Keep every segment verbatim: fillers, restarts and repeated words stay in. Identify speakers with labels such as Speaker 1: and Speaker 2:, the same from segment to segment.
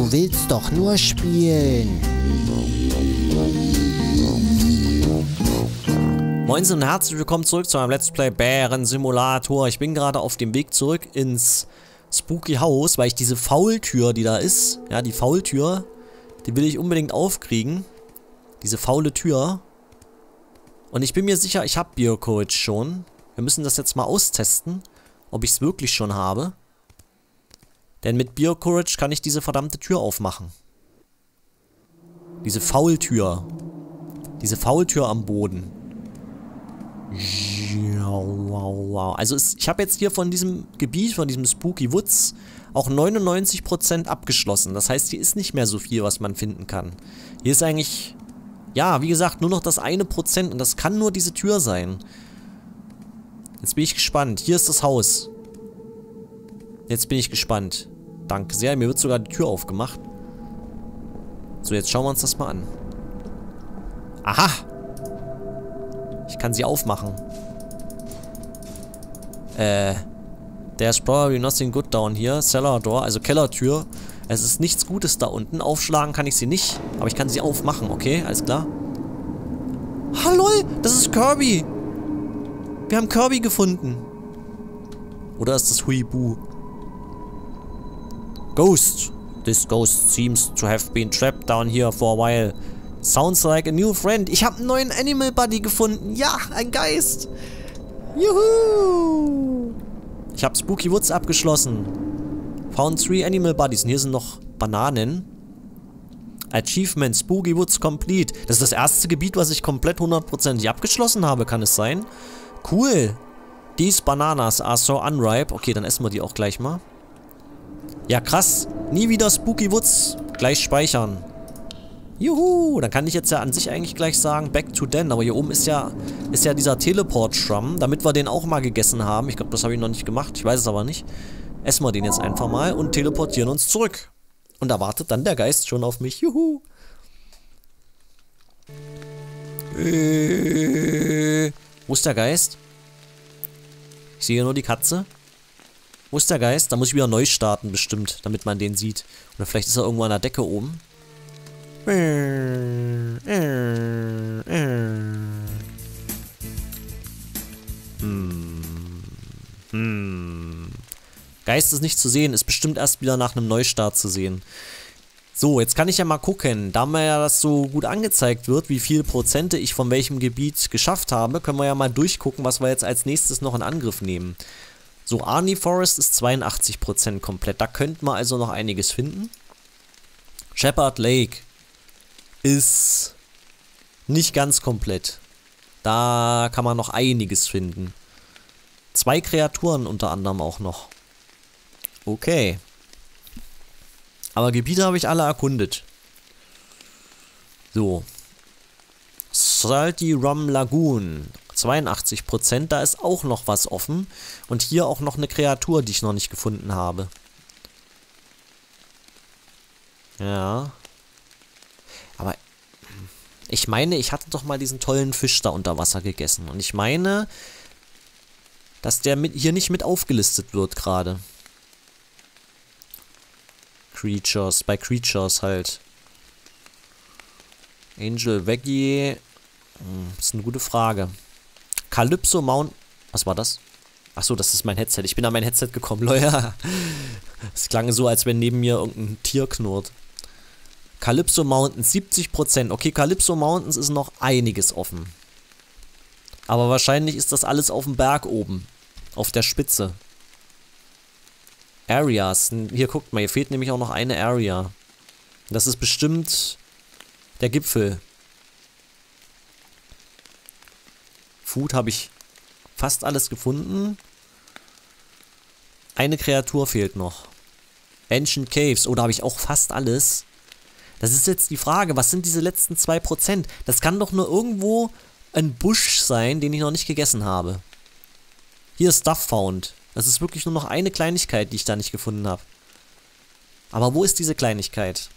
Speaker 1: Du willst doch nur spielen.
Speaker 2: Moin und herzlich willkommen zurück zu einem Let's Play Bären Simulator. Ich bin gerade auf dem Weg zurück ins Spooky Haus, weil ich diese Faultür, die da ist, ja, die Faultür, die will ich unbedingt aufkriegen. Diese faule Tür. Und ich bin mir sicher, ich habe Beer Courage schon. Wir müssen das jetzt mal austesten, ob ich es wirklich schon habe. Denn mit Beer Courage kann ich diese verdammte Tür aufmachen. Diese Faultür. Diese Faultür am Boden. Also es, ich habe jetzt hier von diesem Gebiet, von diesem Spooky Woods, auch neunundneunzig Prozent abgeschlossen. Das heißt, hier ist nicht mehr so viel, was man finden kann. Hier ist eigentlich, ja, wie gesagt, nur noch das eine Prozent und das kann nur diese Tür sein. Jetzt bin ich gespannt. Hier ist das Haus. Jetzt bin ich gespannt. Danke sehr. Mir wird sogar die Tür aufgemacht. So, jetzt schauen wir uns das mal an. Aha! Ich kann sie aufmachen. Äh. There's probably nothing good down here. Cellar door, also Kellertür. Es ist nichts Gutes da unten. Aufschlagen kann ich sie nicht. Aber ich kann sie aufmachen, okay? Alles klar. Hallo! Das ist Kirby! Wir haben Kirby gefunden. Oder ist das Huibu? Ghost. This ghost seems to have been trapped down here for a while. Sounds like a new friend. Ich habe einen neuen Animal Buddy gefunden. Ja, ein Geist. Juhu. Ich habe Spooky Woods abgeschlossen. Found three Animal Buddies. Und hier sind noch Bananen. Achievement Spooky Woods complete. Das ist das erste Gebiet, was ich komplett hundertprozentig abgeschlossen habe. Kann es sein? Cool. These bananas are so unripe. Okay, dann essen wir die auch gleich mal. Ja, krass. Nie wieder Spooky Woods. Gleich speichern. Juhu, dann kann ich jetzt ja an sich eigentlich gleich sagen, back to den. Aber hier oben ist ja, ist ja dieser Teleport-Schwamm, damit wir den auch mal gegessen haben. Ich glaube, das habe ich noch nicht gemacht. Ich weiß es aber nicht. Essen wir den jetzt einfach mal und teleportieren uns zurück. Und da wartet dann der Geist schon auf mich. Juhu. Äh, wo ist der Geist? Ich sehe nur die Katze. Wo ist der Geist? Da muss ich wieder neu starten bestimmt, damit man den sieht. Oder vielleicht ist er irgendwo an der Decke oben. Hm. Hm. Geist ist nicht zu sehen, ist bestimmt erst wieder nach einem Neustart zu sehen. So, jetzt kann ich ja mal gucken. Da mir ja das so gut angezeigt wird, wie viel Prozente ich von welchem Gebiet geschafft habe, können wir ja mal durchgucken, was wir jetzt als nächstes noch in Angriff nehmen. So, Arnie Forest ist zweiundachtzig Prozent komplett. Da könnten wir also noch einiges finden. Shepherd Lake ist nicht ganz komplett. Da kann man noch einiges finden. Zwei Kreaturen unter anderem auch noch. Okay. Aber Gebiete habe ich alle erkundet. So. Salty Rum Lagoon. zweiundachtzig Prozent. Da ist auch noch was offen. Und hier auch noch eine Kreatur, die ich noch nicht gefunden habe. Ja. Aber ich meine, ich hatte doch mal diesen tollen Fisch da unter Wasser gegessen. Und ich meine, dass der mit hier nicht mit aufgelistet wird gerade. Creatures, bei Creatures halt. Angel Veggie. Hm, ist eine gute Frage. Calypso Mount. Was war das? Achso, das ist mein Headset. Ich bin an mein Headset gekommen, Leute. Es klang so, als wenn neben mir irgendein Tier knurrt. Calypso Mountains, siebzig Prozent. Okay, Calypso Mountains ist noch einiges offen. Aber wahrscheinlich ist das alles auf dem Berg oben. Auf der Spitze. Areas. Hier, guckt mal, hier fehlt nämlich auch noch eine Area. Das ist bestimmt der Gipfel. Food habe ich fast alles gefunden. Eine Kreatur fehlt noch. Ancient Caves. Oh, da habe ich auch fast alles. Das ist jetzt die Frage, was sind diese letzten zwei Prozent? Das kann doch nur irgendwo ein Busch sein, den ich noch nicht gegessen habe. Hier ist Stuff Found. Das ist wirklich nur noch eine Kleinigkeit, die ich da nicht gefunden habe. Aber wo ist diese Kleinigkeit?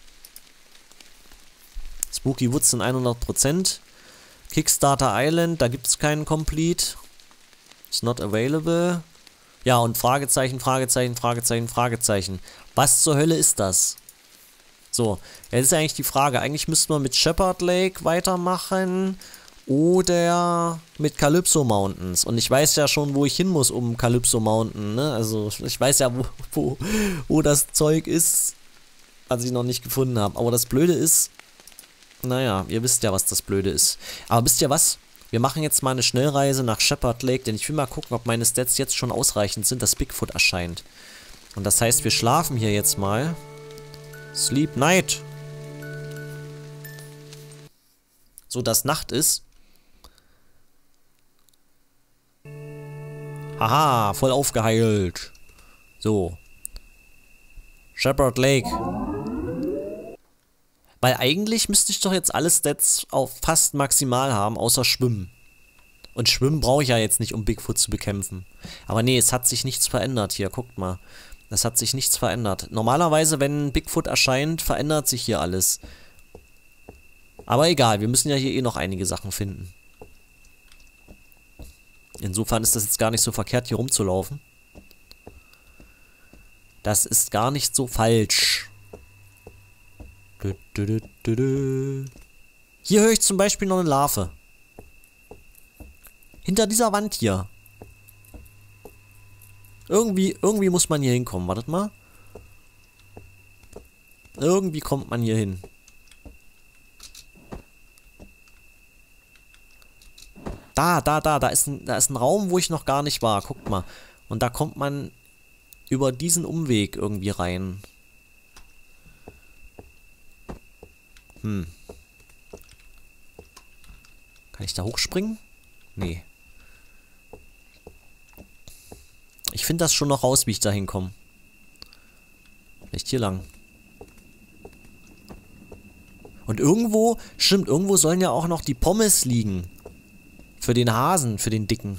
Speaker 2: Spooky Woods sind hundert Prozent. Kickstarter Island, da gibt es keinen Complete. It's not available. Ja, und Fragezeichen, Fragezeichen, Fragezeichen, Fragezeichen. Was zur Hölle ist das? So, jetzt ist eigentlich die Frage. Eigentlich müssten wir mit Shepherd Lake weitermachen oder mit Calypso Mountains. Und ich weiß ja schon, wo ich hin muss, um Calypso Mountain, ne? Also ich weiß ja, wo, wo, wo das Zeug ist, was ich noch nicht gefunden habe. Aber das Blöde ist, naja, ihr wisst ja, was das Blöde ist. Aber wisst ihr was? Wir machen jetzt mal eine Schnellreise nach Shepherd Lake, denn ich will mal gucken, ob meine Stats jetzt schon ausreichend sind, dass Bigfoot erscheint. Und das heißt, wir schlafen hier jetzt mal. Sleep Night. So, dass Nacht ist. Haha, voll aufgeheilt. So. Shepherd Lake. Weil eigentlich müsste ich doch jetzt alle Stats auf fast maximal haben, außer Schwimmen. Und Schwimmen brauche ich ja jetzt nicht, um Bigfoot zu bekämpfen. Aber nee, es hat sich nichts verändert hier, guckt mal. Es hat sich nichts verändert. Normalerweise, wenn Bigfoot erscheint, verändert sich hier alles. Aber egal, wir müssen ja hier eh noch einige Sachen finden. Insofern ist das jetzt gar nicht so verkehrt, hier rumzulaufen. Das ist gar nicht so falsch. Du, du, du, du, du. Hier höre ich zum Beispiel noch eine Larve. Hinter dieser Wand hier. Irgendwie, irgendwie muss man hier hinkommen. Wartet mal. Irgendwie kommt man hier hin. Da, da, da, da ist ein, da ist ein Raum, wo ich noch gar nicht war. Guckt mal. Und da kommt man über diesen Umweg irgendwie rein. Hm. Kann ich da hochspringen? Nee. Ich finde das schon noch raus, wie ich da hinkomme. Vielleicht hier lang. Und irgendwo, stimmt, irgendwo sollen ja auch noch die Pommes liegen. Für den Hasen, für den Dicken.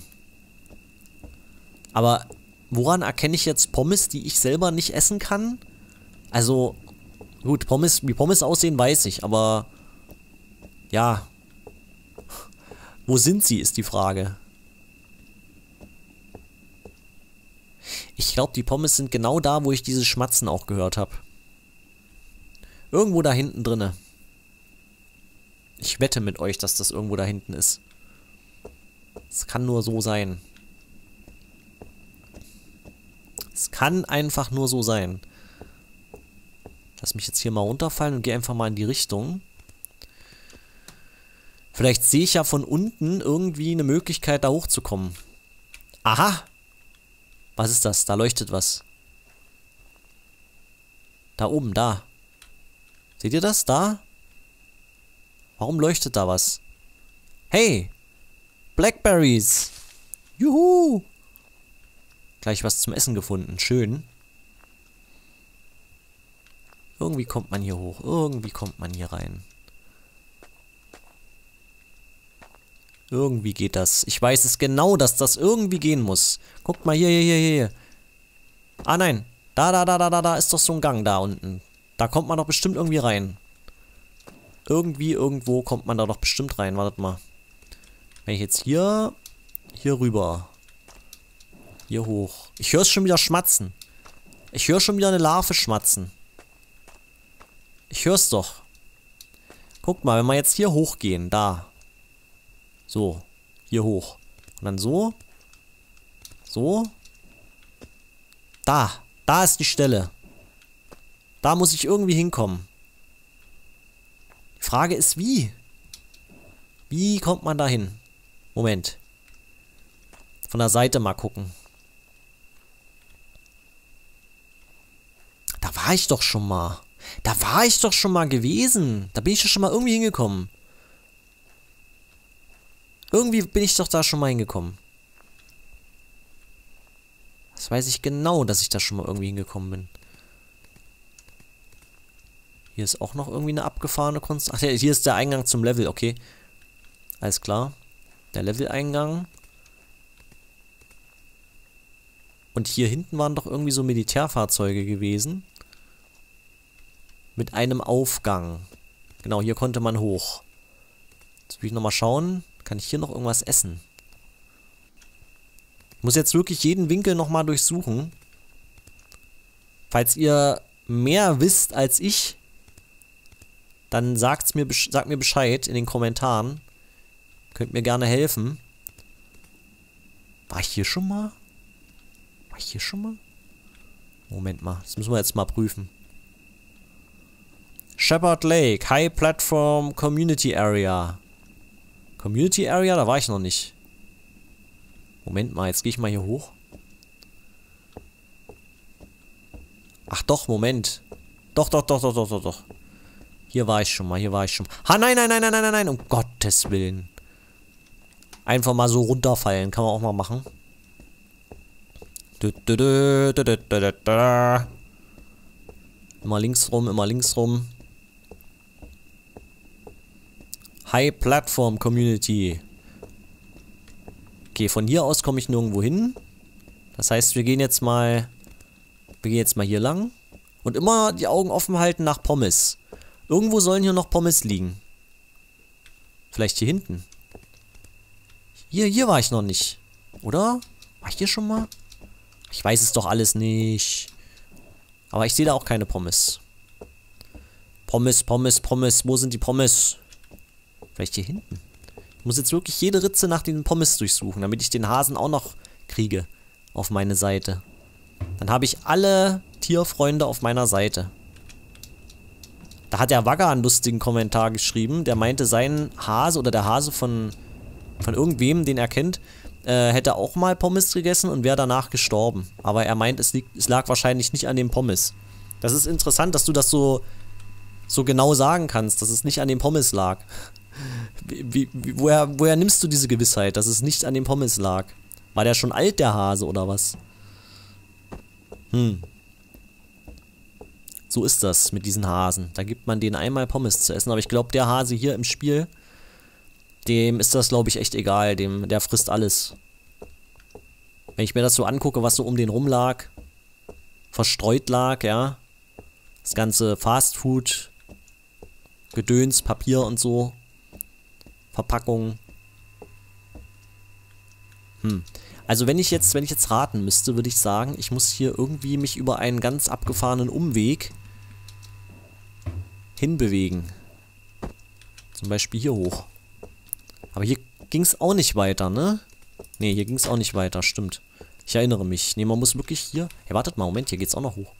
Speaker 2: Aber woran erkenne ich jetzt Pommes, die ich selber nicht essen kann? Also, gut, Pommes, wie Pommes aussehen, weiß ich, aber ja. Wo sind sie, ist die Frage. Ich glaube, die Pommes sind genau da, wo ich dieses Schmatzen auch gehört habe. Irgendwo da hinten drinne. Ich wette mit euch, dass das irgendwo da hinten ist. Es kann nur so sein. Es kann einfach nur so sein. Lass mich jetzt hier mal runterfallen und gehe einfach mal in die Richtung. Vielleicht sehe ich ja von unten irgendwie eine Möglichkeit, da hochzukommen. Aha! Was ist das? Da leuchtet was. Da oben, da. Seht ihr das? Da? Warum leuchtet da was? Hey! Blackberries! Juhu! Gleich was zum Essen gefunden. Schön. Irgendwie kommt man hier hoch. Irgendwie kommt man hier rein. Irgendwie geht das. Ich weiß es genau, dass das irgendwie gehen muss. Guckt mal hier, hier, hier, hier. Ah nein. Da, da, da, da, da, da ist doch so ein Gang da unten. Da kommt man doch bestimmt irgendwie rein. Irgendwie, irgendwo kommt man da doch bestimmt rein. Wartet mal. Wenn ich jetzt hier, hier rüber. Hier hoch. Ich höre es schon wieder schmatzen. Ich höre schon wieder eine Larve schmatzen. Ich höre es doch. Guckt mal, wenn wir jetzt hier hochgehen, da. So, hier hoch. Und dann so. So. Da. Da ist die Stelle. Da muss ich irgendwie hinkommen. Die Frage ist, wie? Wie kommt man da hin? Moment. Von der Seite mal gucken. Da war ich doch schon mal. Da war ich doch schon mal gewesen. Da bin ich doch schon mal irgendwie hingekommen. Irgendwie bin ich doch da schon mal hingekommen. Das weiß ich genau, dass ich da schon mal irgendwie hingekommen bin. Hier ist auch noch irgendwie eine abgefahrene Kunst. Ach ja, hier ist der Eingang zum Level, okay. Alles klar. Der Level-Eingang. Und hier hinten waren doch irgendwie so Militärfahrzeuge gewesen. Mit einem Aufgang. Genau, hier konnte man hoch. Jetzt will ich nochmal schauen. Kann ich hier noch irgendwas essen? Ich muss jetzt wirklich jeden Winkel nochmal durchsuchen. Falls ihr mehr wisst als ich, dann sagt's mir, sagt mir Bescheid in den Kommentaren. Könnt mir gerne helfen. War ich hier schon mal? War ich hier schon mal? Moment mal, das müssen wir jetzt mal prüfen. Shepherd Lake, High Platform Community Area. Community Area? Da war ich noch nicht. Moment mal, jetzt gehe ich mal hier hoch. Ach doch, Moment. Doch, doch, doch, doch, doch, doch, doch. Hier war ich schon mal, hier war ich schon mal. Ha, nein, nein, nein, nein, nein, nein, nein, um Gottes Willen. Einfach mal so runterfallen, kann man auch mal machen. Immer links rum, immer links rum. High Platform Community. Okay, von hier aus komme ich nirgendwo hin. Das heißt, wir gehen jetzt mal... Wir gehen jetzt mal hier lang. Und immer die Augen offen halten nach Pommes. Irgendwo sollen hier noch Pommes liegen. Vielleicht hier hinten. Hier, hier war ich noch nicht. Oder? War ich hier schon mal? Ich weiß es doch alles nicht. Aber ich sehe da auch keine Pommes. Pommes, Pommes, Pommes. Wo sind die Pommes? Vielleicht hier hinten. Ich muss jetzt wirklich jede Ritze nach den Pommes durchsuchen, damit ich den Hasen auch noch kriege auf meine Seite. Dann habe ich alle Tierfreunde auf meiner Seite. Da hat der Wagger einen lustigen Kommentar geschrieben. Der meinte, sein Hase oder der Hase von, von irgendwem, den er kennt, äh, hätte auch mal Pommes gegessen und wäre danach gestorben. Aber er meint, es, liegt, es lag wahrscheinlich nicht an den Pommes. Das ist interessant, dass du das so, so genau sagen kannst, dass es nicht an den Pommes lag. Wie, wie, woher, woher nimmst du diese Gewissheit, dass es nicht an den Pommes lag? War der schon alt, der Hase, oder was? Hm. So ist das mit diesen Hasen. Da gibt man denen einmal Pommes zu essen. Aber ich glaube, der Hase hier im Spiel, dem ist das, glaube ich, echt egal. Dem, der frisst alles. Wenn ich mir das so angucke, was so um den rum lag, verstreut lag, ja. Das ganze Fastfood, Gedöns, Papier und so. Verpackung. Hm. Also wenn ich jetzt, wenn ich jetzt raten müsste, würde ich sagen, ich muss hier irgendwie mich über einen ganz abgefahrenen Umweg hinbewegen. Zum Beispiel hier hoch. Aber hier ging es auch nicht weiter, ne? Ne, hier ging es auch nicht weiter, stimmt. Ich erinnere mich. Ne, man muss wirklich hier... Hey, wartet mal, Moment, hier geht's auch noch hoch.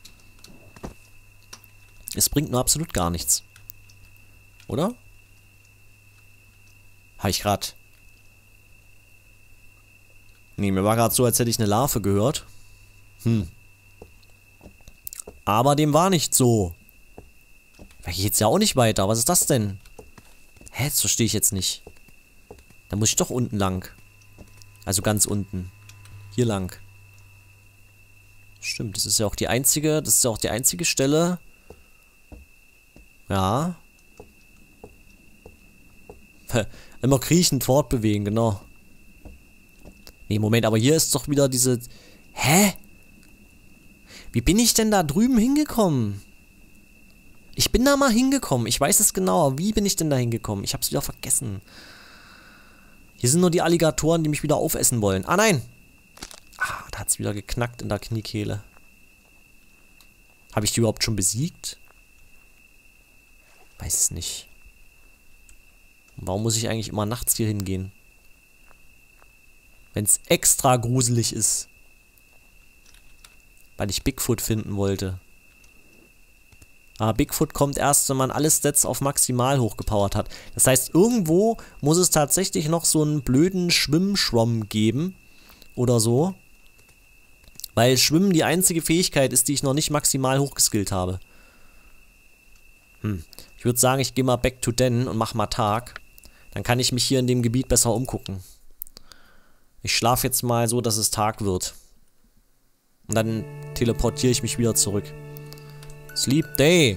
Speaker 2: Es bringt nur absolut gar nichts. Oder? Habe ich gerade... Ne, mir war gerade so, als hätte ich eine Larve gehört. Hm. Aber dem war nicht so. Da geht's ja auch nicht weiter. Was ist das denn? Hä, das verstehe ich jetzt nicht. Da muss ich doch unten lang. Also ganz unten. Hier lang. Stimmt, das ist ja auch die einzige, das ist ja auch die einzige Stelle. Ja. Immer kriechend fortbewegen, genau. Nee, Moment, aber hier ist doch wieder diese... Hä? Wie bin ich denn da drüben hingekommen? Ich bin da mal hingekommen. Ich weiß es genau, aber wie bin ich denn da hingekommen? Ich hab's wieder vergessen. Hier sind nur die Alligatoren, die mich wieder aufessen wollen. Ah, nein! Ah, da hat's wieder geknackt in der Kniekehle. Habe ich die überhaupt schon besiegt? Weiß es nicht. Warum muss ich eigentlich immer nachts hier hingehen? Wenn es extra gruselig ist. Weil ich Bigfoot finden wollte. Aber Bigfoot kommt erst, wenn man alle Stats auf maximal hochgepowert hat. Das heißt, irgendwo muss es tatsächlich noch so einen blöden Schwimmschwamm geben. Oder so. Weil Schwimmen die einzige Fähigkeit ist, die ich noch nicht maximal hochgeskillt habe. Hm. Ich würde sagen, ich gehe mal back to den und mach mal Tag. Dann kann ich mich hier in dem Gebiet besser umgucken. Ich schlafe jetzt mal so, dass es Tag wird. Und dann teleportiere ich mich wieder zurück. Sleep Day.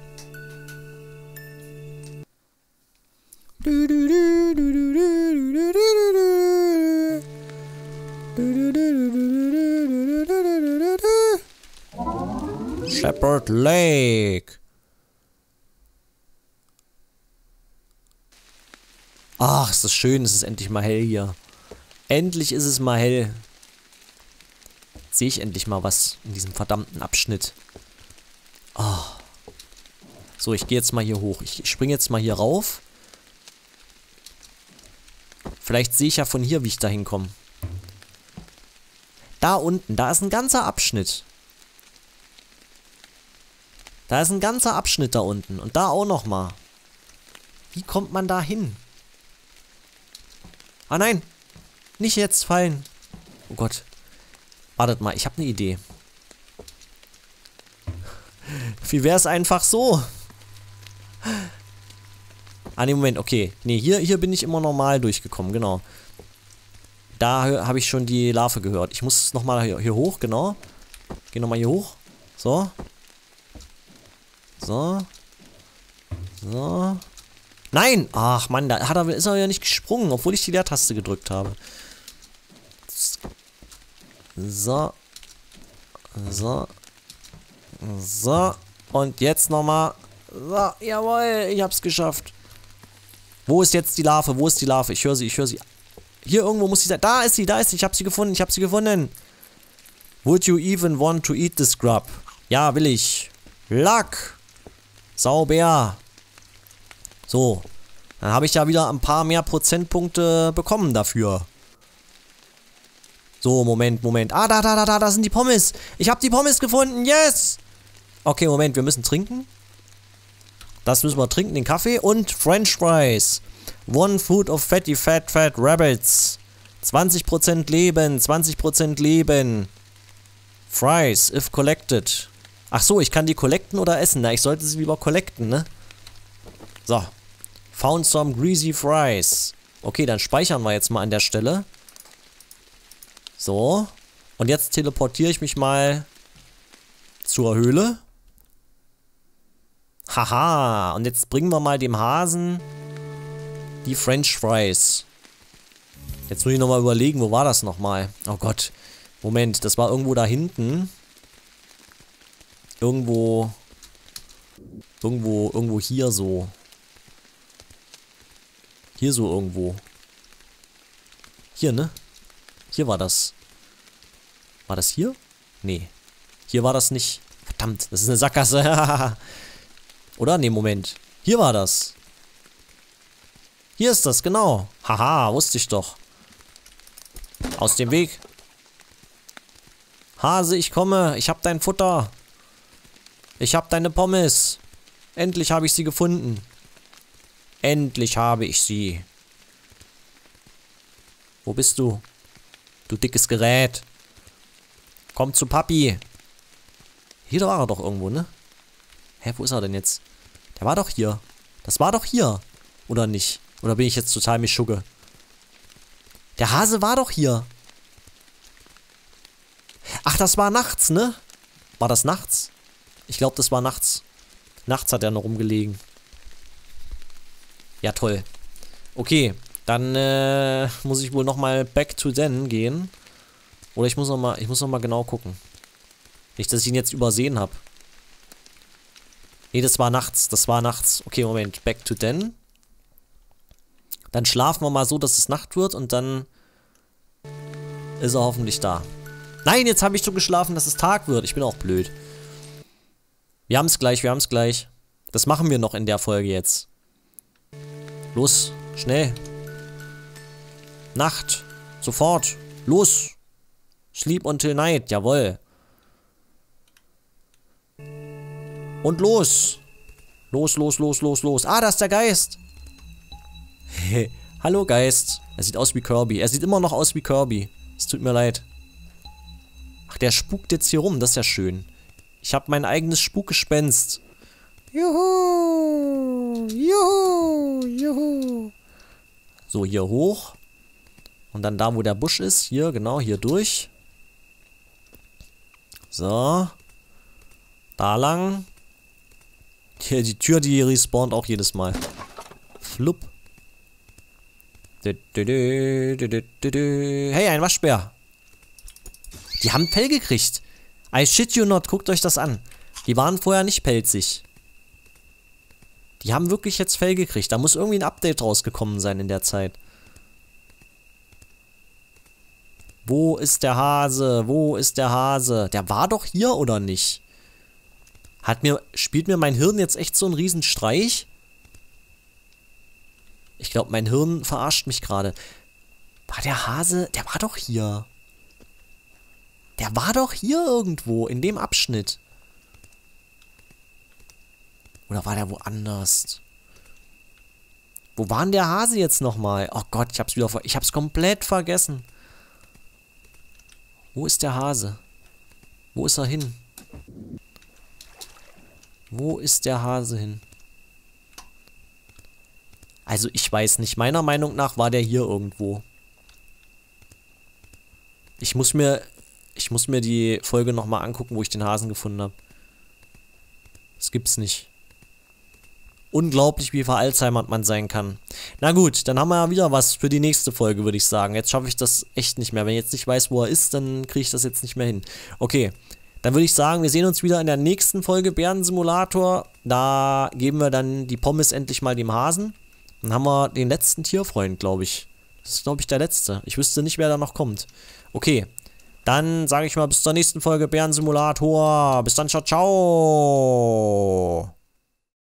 Speaker 2: Shepherd Lake. Ach, ist das schön, es ist endlich mal hell hier. Endlich ist es mal hell. Jetzt sehe ich endlich mal was in diesem verdammten Abschnitt. Oh. So, ich gehe jetzt mal hier hoch. Ich springe jetzt mal hier rauf. Vielleicht sehe ich ja von hier, wie ich da hinkomme. Da unten, da ist ein ganzer Abschnitt. Da ist ein ganzer Abschnitt da unten. Und da auch nochmal. Wie kommt man da hin? Ah nein! Nicht jetzt fallen. Oh Gott. Wartet mal, ich habe eine Idee. Wie wäre es einfach so? Ah ne, Moment, okay. Ne, hier, hier bin ich immer normal durchgekommen, genau. Da habe ich schon die Larve gehört. Ich muss nochmal hier, hier hoch, genau. Geh nochmal hier hoch. So. So. So. Nein! Ach Mann, da hat er, ist er ja nicht gesprungen, obwohl ich die Leertaste gedrückt habe. So. So. So. Und jetzt nochmal. So, jawohl, ich hab's geschafft. Wo ist jetzt die Larve? Wo ist die Larve? Ich höre sie, ich höre sie. Hier irgendwo muss sie sein. Da ist sie, da ist sie. Ich hab sie gefunden, ich hab sie gefunden. Would you even want to eat this grub? Ja, will ich. Luck. Sauber. So. Dann habe ich ja wieder ein paar mehr Prozentpunkte bekommen dafür. So, Moment, Moment. Ah, da, da, da, da, da sind die Pommes. Ich habe die Pommes gefunden. Yes. Okay, Moment, wir müssen trinken. Das müssen wir trinken, den Kaffee. Und French Fries. One food of fatty fat fat rabbits. zwanzig Prozent Leben, zwanzig Prozent Leben. Fries, if collected. Ach so, ich kann die collecten oder essen. Na, ich sollte sie lieber collecten, ne? So. Found some greasy fries. Okay, dann speichern wir jetzt mal an der Stelle. So. Und jetzt teleportiere ich mich mal zur Höhle. Haha. Und jetzt bringen wir mal dem Hasen die French Fries. Jetzt muss ich nochmal überlegen, wo war das nochmal? Oh Gott. Moment, das war irgendwo da hinten. Irgendwo. Irgendwo, irgendwo hier so. Hier so irgendwo. Hier, ne? Hier war das. War das hier? Nee. Hier war das nicht. Verdammt, das ist eine Sackgasse. Oder? Nee, Moment. Hier war das. Hier ist das, genau. Haha, wusste ich doch. Aus dem Weg. Hase, ich komme. Ich hab dein Futter. Ich hab deine Pommes. Endlich habe ich sie gefunden. Endlich habe ich sie. Wo bist du? Du dickes Gerät. Komm zu Papi. Hier war er doch irgendwo, ne? Hä, wo ist er denn jetzt? Der war doch hier. Das war doch hier. Oder nicht? Oder bin ich jetzt total Mischugge? Der Hase war doch hier. Ach, das war nachts, ne? War das nachts? Ich glaube, das war nachts. Nachts hat er noch rumgelegen. Ja, toll. Okay, dann äh, muss ich wohl nochmal back to den gehen. Oder ich muss nochmal, ich muss noch mal genau gucken. Nicht, dass ich ihn jetzt übersehen habe. Nee, das war nachts. Das war nachts. Okay, Moment. Back to den. Dann schlafen wir mal so, dass es Nacht wird und dann ist er hoffentlich da. Nein, jetzt habe ich so geschlafen, dass es Tag wird. Ich bin auch blöd. Wir haben es gleich, wir haben es gleich. Das machen wir noch in der Folge jetzt. Los, schnell. Nacht. Sofort. Los. Sleep until night. Jawohl. Und los. Los, los, los, los, los. Ah, da ist der Geist. Hallo, Geist. Er sieht aus wie Kirby. Er sieht immer noch aus wie Kirby. Es tut mir leid. Ach, der spukt jetzt hier rum. Das ist ja schön. Ich habe mein eigenes Spukgespenst. Juhu. Juhu. Juhu. So, hier hoch. Und dann da, wo der Busch ist. Hier, genau, hier durch. So. Da lang. Hier, die Tür, die respawnt auch jedes Mal. Flupp. Hey, ein Waschbär. Die haben Fell gekriegt. I shit you not, guckt euch das an. Die waren vorher nicht pelzig. Die haben wirklich jetzt Fell gekriegt. Da muss irgendwie ein Update rausgekommen sein in der Zeit. Wo ist der Hase? Wo ist der Hase? Der war doch hier, oder nicht? Hat mir, spielt mir mein Hirn jetzt echt so einen riesen Streich? Ich glaube, mein Hirn verarscht mich gerade. War der Hase, der war doch hier. Der war doch hier irgendwo, in dem Abschnitt. Oder war der woanders? Wo war denn der Hase jetzt nochmal? Oh Gott, ich hab's wieder ver... Ich hab's komplett vergessen. Wo ist der Hase? Wo ist er hin? Wo ist der Hase hin? Also ich weiß nicht. Meiner Meinung nach war der hier irgendwo. Ich muss mir... Ich muss mir die Folge nochmal angucken, wo ich den Hasen gefunden habe. Das gibt's nicht. Unglaublich, wie veralzheimert man sein kann. Na gut, dann haben wir ja wieder was für die nächste Folge, würde ich sagen. Jetzt schaffe ich das echt nicht mehr. Wenn ich jetzt nicht weiß, wo er ist, dann kriege ich das jetzt nicht mehr hin. Okay, dann würde ich sagen, wir sehen uns wieder in der nächsten Folge Bärensimulator. Da geben wir dann die Pommes endlich mal dem Hasen. Dann haben wir den letzten Tierfreund, glaube ich. Das ist, glaube ich, der letzte. Ich wüsste nicht, wer da noch kommt. Okay, dann sage ich mal bis zur nächsten Folge Bärensimulator. Bis dann, ciao, ciao.